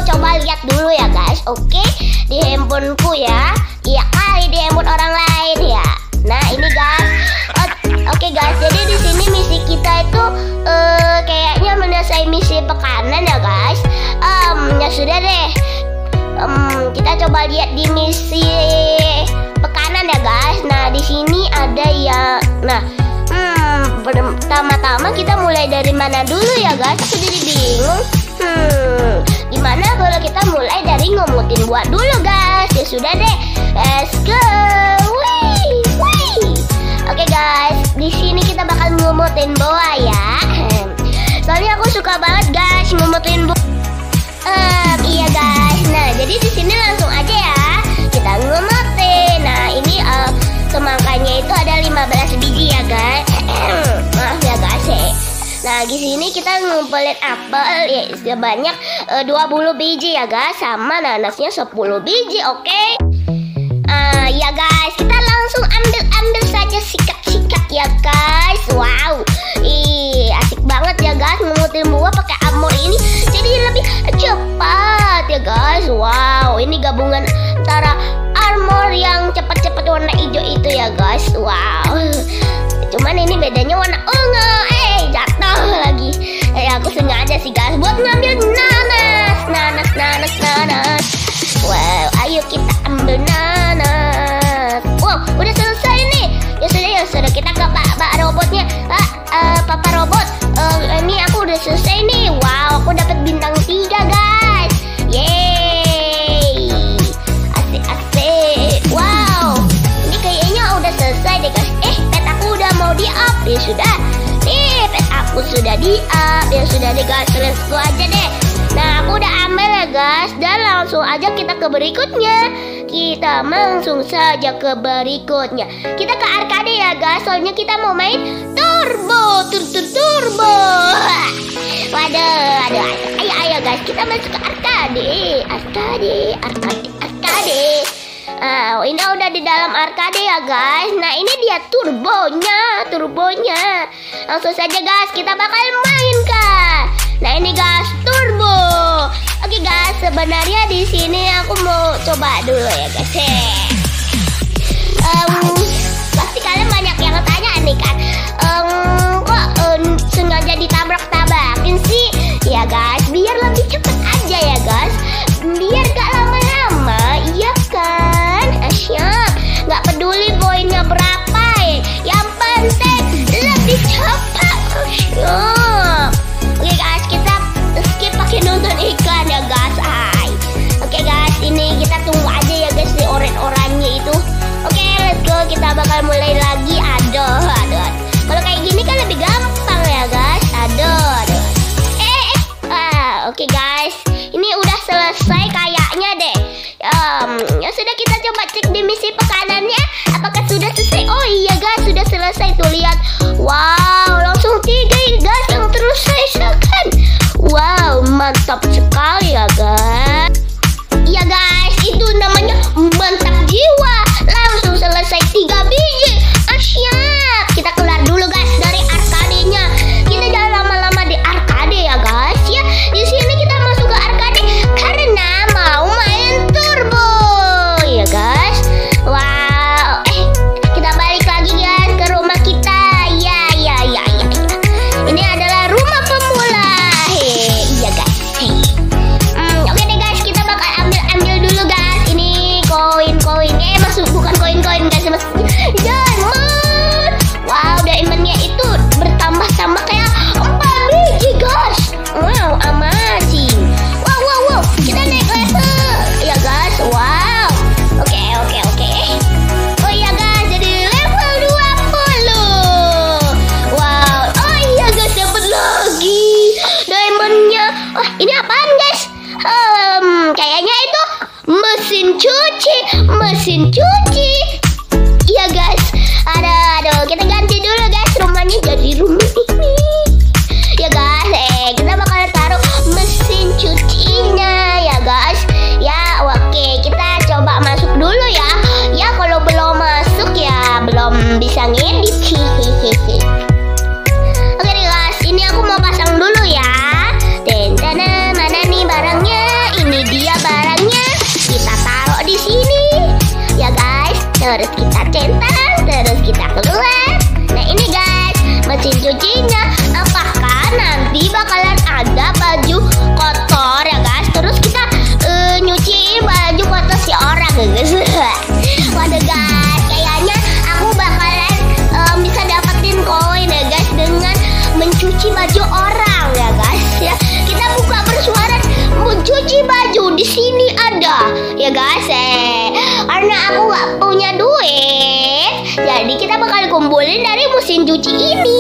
coba lihat dulu ya guys. Oke, di handphoneku ya. Iya kali di handphone orang lain ya. Nah ini guys. Oke guys, jadi di sini misi kita itu kayaknya menyelesaikan misi pekanan ya guys. Ya sudah deh. Kita coba lihat di misi pekanan ya guys. Nah di sini ada ya. Nah pertama-tama kita mulai dari mana dulu ya guys? Aku jadi bingung. Gimana kalau kita mulai dari ngumutin buah dulu guys? Ya sudah deh. Let's go. Oke guys, di sini kita bakal ngumutin boa ya. Soalnya aku suka banget guys ngumutin boa. Iya guys. Nah, jadi di sini langsung aja ya kita ngumutin. Nah, ini semangkanya itu ada 15 biji ya guys. Maaf ya guys. Nah, di sini kita ngumpulin apel ya sebanyak 20 biji ya guys, sama nanasnya 10 biji, oke? Ya guys, kita langsung ambil saja sikat-sikat ya guys. Wow, asik banget ya guys ngumpulin buah pakai armor ini, jadi lebih cepat ya guys. Wow, ini gabungan antara armor yang cepat-cepat warna hijau itu ya guys. Wow, cuman ini bedanya warna ungu. Jatuh lagi. Aku sengaja sih guys buat ngambil nanas. Wow, ayo kita ambil nanas. Wow, udah selesai nih. Ya sudah kita ke Pak robotnya. Papa robot. Ini aku udah selesai nih. Wow, aku dapat bintang 3 guys. Yeay. Asik. Wow, ini kayaknya udah selesai deh guys. Pet aku udah mau di-up. Ya sudah. Pet aku sudah di-up. Ya sudah deh guys, let's go aja deh. Nah, aku udah ambil ya guys. Dan langsung aja kita ke berikutnya. Kita langsung saja ke berikutnya. Kita ke arcade ya guys. Soalnya kita mau main turbo. Turbo. Waduh. Ayo guys, kita masuk ke arcade. Ini udah di dalam arcade ya guys. Nah ini dia turbonya. Langsung saja guys, kita bakal mainkan. Nah ini guys, turbo. Oke guys, sebenarnya di sini aku mau coba dulu ya guys. Pasti kalian banyak yang tanya nih kan, kok sengaja ditabrak-tabrakin sih? Ya guys, biar lebih cepet aja ya guys. Biar gak lama-lama, iya kan? Siap. Gak peduli poinnya berapa ya. Yang penting lebih cepat. Siap. Oke guys, kita skip pakai nonton iklan ya guys. Oke guys, ini kita tunggu aja ya guys di orange-oranye itu. Oke, let's go. Kita bakal mulai lagi. Aduh. Kalau kayak gini kan lebih gampang ya guys. Aduh. Oke guys, ini udah selesai kayaknya deh. Ya sudah, kita coba cek di misi pekanannya. Apakah sudah selesai? Oh iya guys, sudah selesai tuh, lihat. Wow, langsung 3 guys yang terselesaikan. Wow, mantap sekali ya guys. Iya guys, itu namanya mantap jiwa. Langsung selesai 3 biji. Siap. Kita keluar dulu guys dari arcade-nya. Kita jangan lama-lama di arcade ya guys ya. Di sini kita masuk ke arcade karena mau main turbo ya guys. Wow. Kita balik lagi guys ke rumah kita. Ya. Ini adalah rumah pemula. Iya guys. Oke deh guys, kita bakal ambil dulu guys. Ini koin-koinnya bukan koin-koin guys, diamond. Wow, diamondnya itu bertambah-tambah kayak 4 biji guys. Wow, amazing. Wow, kita naik level ya guys. Wow. Oke. Oh iya guys, jadi level 20. Wow. Oh iya guys, dapat lagi diamondnya. Wah, ini apaan guys? Kayaknya itu mesin cuci. Iya guys. Aduh, kita ganti dulu guys rumahnya jadi rumah ini. Ya guys, kita bakal taruh mesin cucinya ya guys. Ya, oke, kita coba masuk dulu ya. Ya, kalau belum masuk ya belum bisa ngedit. Oke guys, ini aku mau pasang dulu ya. Mana nih barangnya? Ini terus kita centang, terus kita keluar. Nah ini guys, mesin cucinya. Apakah nanti bakalan ada baju kotor ya guys? Terus kita nyuciin baju kotor si orang ya guys. Waduh guys, kayaknya aku bakalan bisa dapetin koin ya guys dengan mencuci baju orang ya guys ya. Kita buka persuaran mencuci baju di sini ada ya guys karena aku nggak punya duit, jadi kita bakal kumpulin dari mesin cuci ini